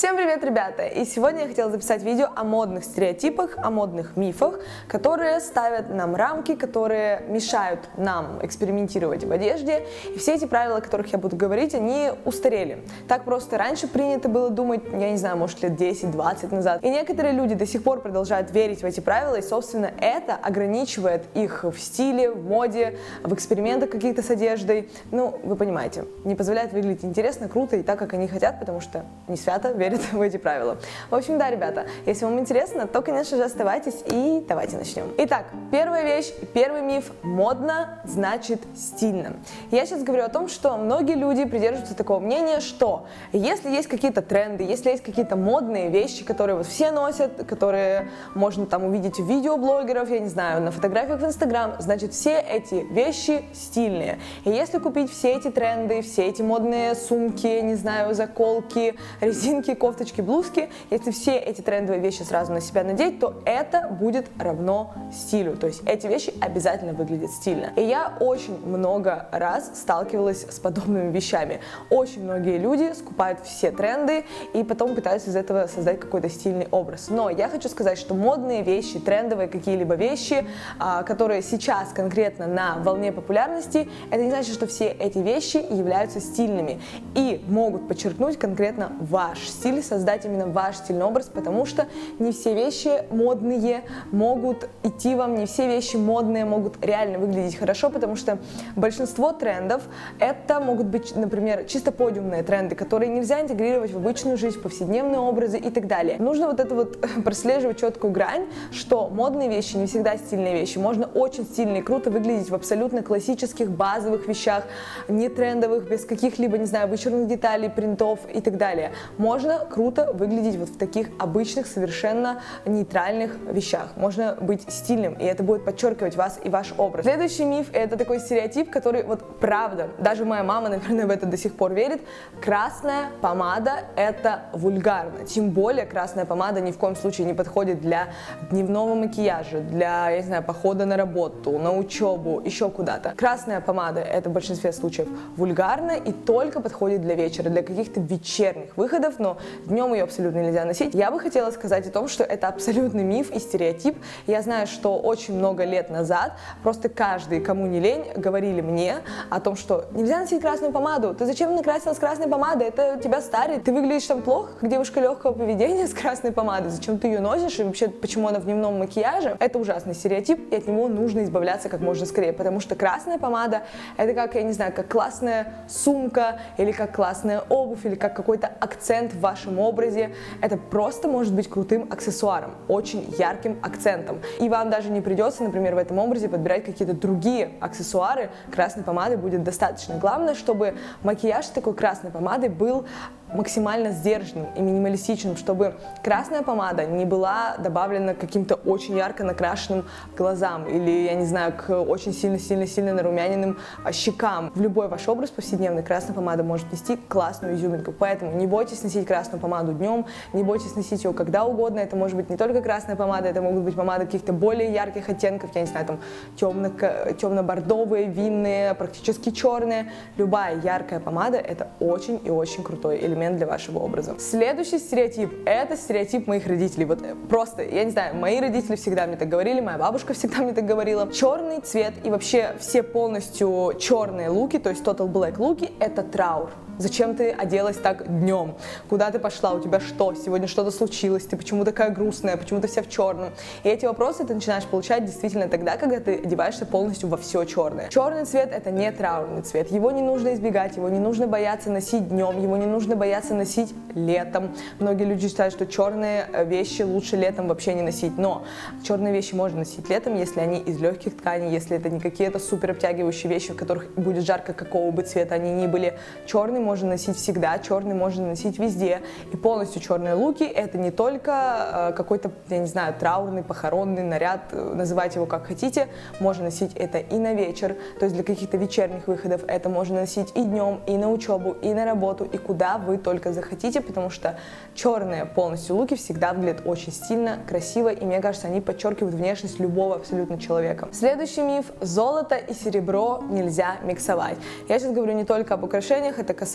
Всем привет, ребята! И сегодня я хотела записать видео о модных стереотипах, о модных мифах, которые ставят нам рамки, которые мешают нам экспериментировать в одежде. И все эти правила, о которых я буду говорить, они устарели. Так просто раньше принято было думать, я не знаю, может лет 10-20 назад. И некоторые люди до сих пор продолжают верить в эти правила, и, собственно, это ограничивает их в стиле, в моде, в экспериментах каких-то с одеждой. Ну, вы понимаете, не позволяет выглядеть интересно, круто и так, как они хотят, потому что не свято верят в эти правила. В общем, да, ребята, если вам интересно, то, конечно же, оставайтесь и давайте начнем. Итак, первая вещь, первый миф: модно значит стильно. Я сейчас говорю о том, что многие люди придерживаются такого мнения, что если есть какие-то тренды, если есть какие-то модные вещи, которые вот все носят, которые можно там увидеть у видеоблогеров, я не знаю, на фотографиях в Инстаграм, значит, все эти вещи стильные. И если купить все эти тренды, все эти модные сумки, не знаю, заколки, резинки, кофточки, блузки, если все эти трендовые вещи сразу на себя надеть, то это будет равно стилю. То есть эти вещи обязательно выглядят стильно. И я очень много раз сталкивалась с подобными вещами. Очень многие люди скупают все тренды и потом пытаются из этого создать какой-то стильный образ. Но я хочу сказать, что модные вещи, трендовые какие-либо вещи, которые сейчас конкретно на волне популярности, это не значит, что все эти вещи являются стильными и могут подчеркнуть конкретно ваш стиль, создать именно ваш стильный образ, потому что не все вещи модные могут идти вам, не все вещи модные могут реально выглядеть хорошо, потому что большинство трендов это могут быть, например, чисто подиумные тренды, которые нельзя интегрировать в обычную жизнь, в повседневные образы и так далее. Нужно вот это вот прослеживать четкую грань, что модные вещи не всегда стильные вещи. Можно очень стильно и круто выглядеть в абсолютно классических базовых вещах, не трендовых, без каких-либо, не знаю, вычурных деталей, принтов и так далее. Можно круто выглядеть вот в таких обычных, совершенно нейтральных вещах. Можно быть стильным, и это будет подчеркивать вас и ваш образ. Следующий миф — это такой стереотип, который вот правда, даже моя мама, наверное, в это до сих пор верит. Красная помада — это вульгарно. Тем более красная помада ни в коем случае не подходит для дневного макияжа, для, я не знаю, похода на работу, на учебу, еще куда-то. Красная помада — это в большинстве случаев вульгарно и только подходит для вечера, для каких-то вечерних выходов, но днем ее абсолютно нельзя носить. Я бы хотела сказать о том, что это абсолютный миф и стереотип. Я знаю, что очень много лет назад просто каждый, кому не лень, говорили мне о том, что нельзя носить красную помаду. Ты зачем накрасилась красной помадой? Это тебя старит. Ты выглядишь там плохо, как девушка легкого поведения с красной помадой. Зачем ты ее носишь? И вообще, почему она в дневном макияже? Это ужасный стереотип, и от него нужно избавляться как можно скорее, потому что красная помада — это как, я не знаю, как классная сумка, или как классная обувь, или как какой-то акцент в вашем образе. Это просто может быть крутым аксессуаром, очень ярким акцентом. И вам даже не придется, например, в этом образе подбирать какие-то другие аксессуары. Красной помады будет достаточно. Главное, чтобы макияж с такой красной помадой был максимально сдержанным и минималистичным, чтобы красная помада не была добавлена к каким-то очень ярко накрашенным глазам или, я не знаю, к очень сильно-сильно-сильно нарумяненным щекам. В любой ваш образ повседневный красная помада может нести классную изюминку, поэтому не бойтесь носить красную помаду днем, не бойтесь носить ее когда угодно. Это может быть не только красная помада, это могут быть помады каких-то более ярких оттенков, я не знаю, там темно-бордовые, винные, практически черные. Любая яркая помада — это очень и очень крутой элемент для вашего образа. Следующий стереотип — это стереотип моих родителей. Вот просто, я не знаю, мои родители всегда мне так говорили, моя бабушка всегда мне так говорила. Черный цвет и вообще все полностью черные луки, то есть total black луки — это траур. Зачем ты оделась так днем? Куда ты пошла? У тебя что? Сегодня что-то случилось? Ты почему такая грустная? Почему ты вся в черном? И эти вопросы ты начинаешь получать действительно тогда, когда ты одеваешься полностью во все черное. Черный цвет — это не траурный цвет. Его не нужно избегать, его не нужно бояться носить днем, его не нужно бояться носить летом. Многие люди считают, что черные вещи лучше летом вообще не носить. Но черные вещи можно носить летом, если они из легких тканей, если это не какие-то супер обтягивающие вещи, в которых будет жарко, какого бы цвета они ни были. Черный можно носить всегда, черный можно носить везде. И полностью черные луки — это не только какой-то, я не знаю, траурный, похоронный наряд, называйте его как хотите. Можно носить это и на вечер, то есть для каких-то вечерних выходов. Это можно носить и днем, и на учебу, и на работу, и куда вы только захотите, потому что черные полностью луки всегда выглядят очень стильно, красиво, и мне кажется, они подчеркивают внешность любого абсолютно человека. Следующий миф: золото и серебро нельзя миксовать. Я сейчас говорю не только об украшениях, это касается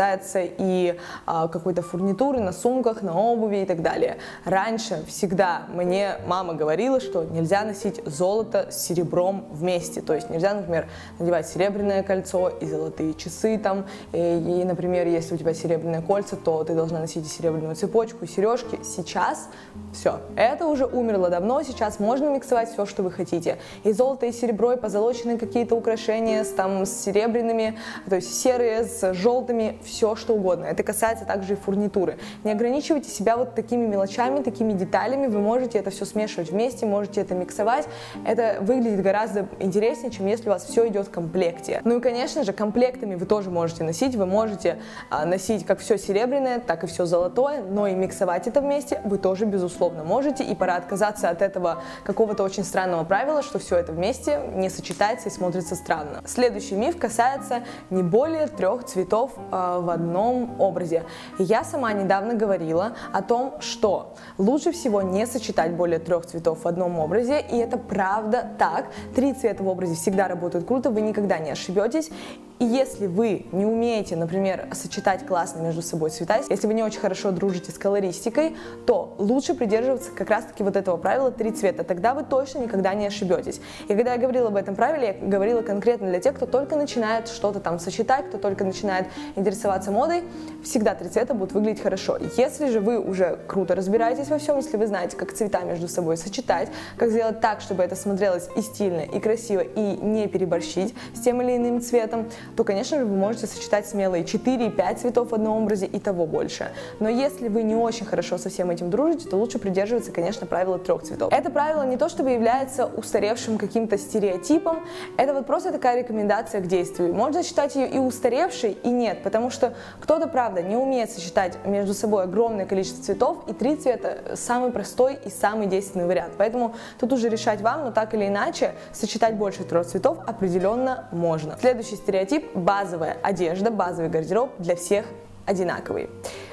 касается и какой-то фурнитуры на сумках, на обуви и так далее. Раньше всегда мне мама говорила, что нельзя носить золото с серебром вместе, то есть нельзя, например, надевать серебряное кольцо и золотые часы там, и, например, если у тебя серебряные кольца, то ты должна носить и серебряную цепочку, и сережки. Сейчас все, это уже умерло давно, сейчас можно миксовать все, что вы хотите. И золото, и серебро, и позолоченные какие-то украшения с серебряными, то есть серые с желтыми, все что угодно. Это касается также и фурнитуры. Не ограничивайте себя вот такими мелочами, такими деталями, вы можете это все смешивать вместе, можете это миксовать. Это выглядит гораздо интереснее, чем если у вас все идет в комплекте. Ну и, конечно же, комплектами вы тоже можете носить. Вы можете носить как все серебряное, так и все золотое, но и миксовать это вместе вы тоже, безусловно, можете. И пора отказаться от этого какого-то очень странного правила, что все это вместе не сочетается и смотрится странно. Следующий миф касается не более 3 цветов в одном образе. Я сама недавно говорила о том, что лучше всего не сочетать более 3 цветов в одном образе, и это правда так. 3 цвета в образе всегда работают круто, вы никогда не ошибетесь. И если вы не умеете, например, сочетать классно между собой цвета, если вы не очень хорошо дружите с колористикой, то лучше придерживаться как раз-таки вот этого правила 3 цвета, тогда вы точно никогда не ошибетесь. И когда я говорила об этом правиле, я говорила конкретно для тех, кто только начинает что-то там сочетать, кто только начинает интересоваться модой, всегда 3 цвета будут выглядеть хорошо. Если же вы уже круто разбираетесь во всем, если вы знаете, как цвета между собой сочетать, как сделать так, чтобы это смотрелось и стильно, и красиво, и не переборщить с тем или иным цветом, то, конечно же, вы можете сочетать смело и 4, и 5 цветов в одном образе, и того больше. Но если вы не очень хорошо со всем этим дружите, то лучше придерживаться, конечно, правила 3 цветов. Это правило не то чтобы является устаревшим каким-то стереотипом, это вот просто такая рекомендация к действию. Можно считать ее и устаревшей, и нет, потому что кто-то, правда, не умеет сочетать между собой огромное количество цветов, и 3 цвета самый простой и самый действенный вариант. Поэтому тут уже решать вам, но так или иначе сочетать больше 3 цветов определенно можно. Следующий стереотип – базовая одежда, базовый гардероб для всех одинаковый.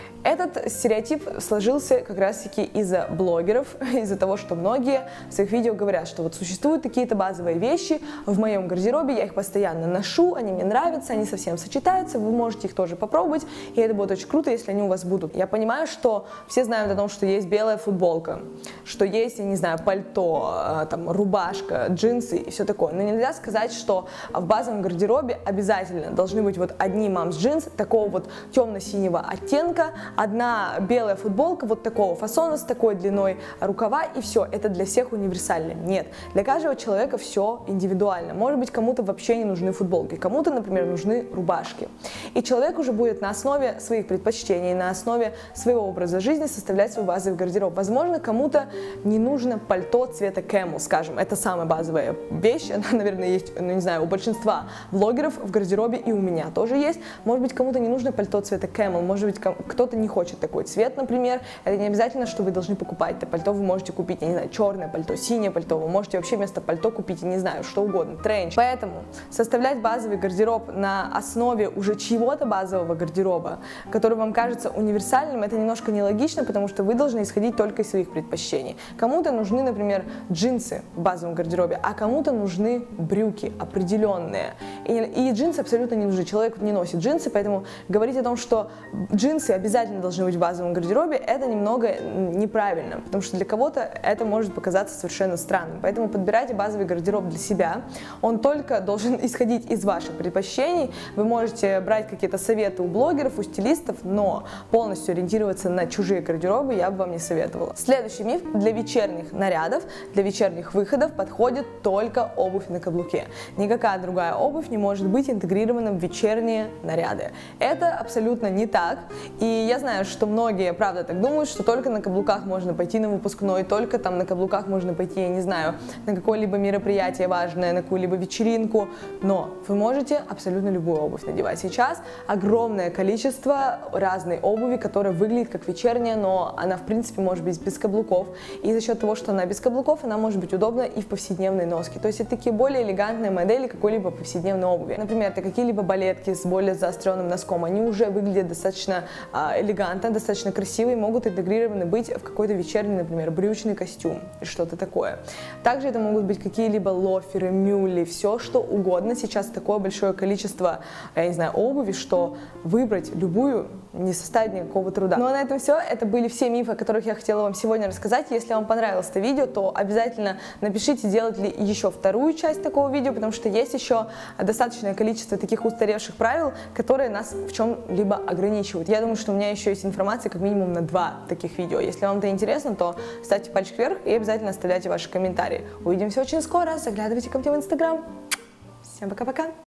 Этот стереотип сложился как раз-таки из-за блогеров, из-за того, что многие в своих видео говорят, что вот существуют какие-то базовые вещи в моем гардеробе, я их постоянно ношу, они мне нравятся, они совсем сочетаются, вы можете их тоже попробовать, и это будет очень круто, если они у вас будут. Я понимаю, что все знают о том, что есть белая футболка, что есть, я не знаю, пальто, там, рубашка, джинсы и все такое, но нельзя сказать, что в базовом гардеробе обязательно должны быть вот одни мамс-джинсы такого вот темно-синего оттенка, одна белая футболка вот такого фасона с такой длиной рукава, и все, это для всех универсально. Нет, для каждого человека все индивидуально. Может быть, кому-то вообще не нужны футболки, кому-то, например, нужны рубашки. И человек уже будет на основе своих предпочтений, на основе своего образа жизни составлять свой базовый гардероб. Возможно, кому-то не нужно пальто цвета camel, скажем, это самая базовая вещь, она, наверное, есть, ну, не знаю, у большинства блогеров в гардеробе, и у меня тоже есть. Может быть, кому-то не нужно пальто цвета camel, может быть, кто-то не хочет такой цвет, например, это не обязательно, что вы должны покупать это пальто, вы можете купить, я не знаю, черное пальто, синее пальто, вы можете вообще вместо пальто купить, я не знаю, что угодно, тренч. Поэтому составлять базовый гардероб на основе уже чьего-то базового гардероба, который вам кажется универсальным, это немножко нелогично, потому что вы должны исходить только из своих предпочтений. Кому-то нужны, например, джинсы в базовом гардеробе, а кому-то нужны брюки определенные. И джинсы абсолютно не нужны, человек не носит джинсы, поэтому говорить о том, что джинсы обязательно должны быть в базовом гардеробе, это немного неправильно, потому что для кого-то это может показаться совершенно странным. Поэтому подбирайте базовый гардероб для себя. Он только должен исходить из ваших предпочтений. Вы можете брать какие-то советы у блогеров, у стилистов, но полностью ориентироваться на чужие гардеробы я бы вам не советовала. Следующий миф: для вечерних нарядов, для вечерних выходов подходит только обувь на каблуке. Никакая другая обувь не может быть интегрирована в вечерние наряды. Это абсолютно не так. И я знаю, что многие, правда, так думают, что только на каблуках можно пойти на выпускной, только там на каблуках можно пойти, я не знаю, на какое-либо мероприятие важное, на какую-либо вечеринку, но вы можете абсолютно любую обувь надевать. Сейчас огромное количество разной обуви, которая выглядит как вечерняя, но она, в принципе, может быть без каблуков, и за счет того, что она без каблуков, она может быть удобна и в повседневной носке. То есть это такие более элегантные модели какой-либо повседневной обуви. Например, это какие-либо балетки с более заостренным носком, они уже выглядят достаточно элегантно элегантно, достаточно красиво и могут интегрированы быть в какой-то вечерний, например, брючный костюм и что-то такое. Также это могут быть какие-либо лоферы, мюли, все что угодно. Сейчас такое большое количество, я не знаю, обуви, что выбрать любую не составит никакого труда. Ну а на этом все. Это были все мифы, о которых я хотела вам сегодня рассказать. Если вам понравилось это видео, то обязательно напишите, делать ли еще вторую часть такого видео, потому что есть еще достаточное количество таких устаревших правил, которые нас в чем-либо ограничивают. Я думаю, что у меня еще есть информация как минимум на 2 таких видео. Если вам это интересно, то ставьте пальчик вверх и обязательно оставляйте ваши комментарии. Увидимся очень скоро. Заглядывайте ко мне в Инстаграм. Всем пока-пока.